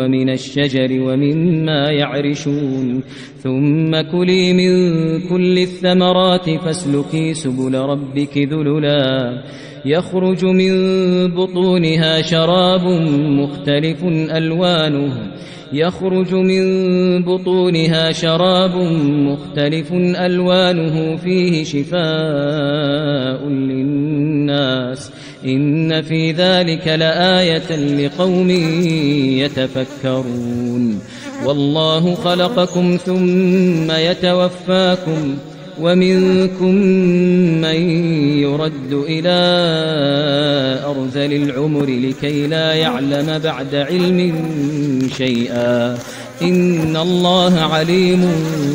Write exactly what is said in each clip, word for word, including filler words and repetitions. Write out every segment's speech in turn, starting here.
ومن الشجر ومما يعرشون ثم كلي من كل الثمرات فاسلكي سبل ربك ذللا يخرج من بطونها شراب مختلف ألوانه يخرج من بطونها شراب مختلف ألوانه فيه شفاء للناس إن في ذلك لآية لقوم يتفكرون والله خلقكم ثم يتوفاكم ومنكم من يرد إلى أرذل العمر لكي لا يعلم بعد علم شيئا إن الله عليم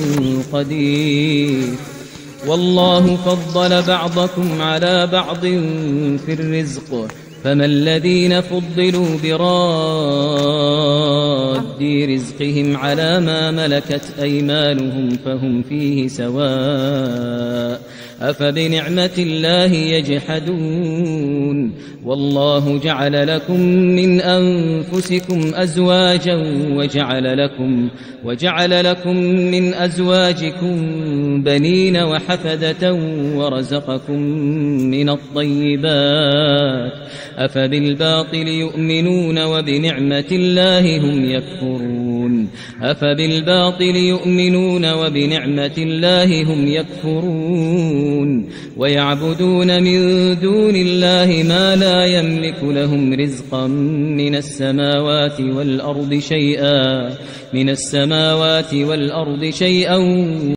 قدير والله فضل بعضكم على بعض في الرزق فما الذين فضلوا براد رزقهم على ما ملكت أيمانهم فهم فيه سواء أفبنعمة الله يجحدون والله جعل لكم من أنفسكم أزواجا وجعل لكم, وجعل لكم من أزواجكم بنين وحفدة ورزقكم من الطيبات أفبالباطل يؤمنون وبنعمة الله هم يكفرون أفبالباطل يؤمنون وبنعمة الله هم يكفرون ويعبدون من دون الله ما لا يملك لهم رزقا من السماوات والأرض شيئا من السماوات والأرض شيئا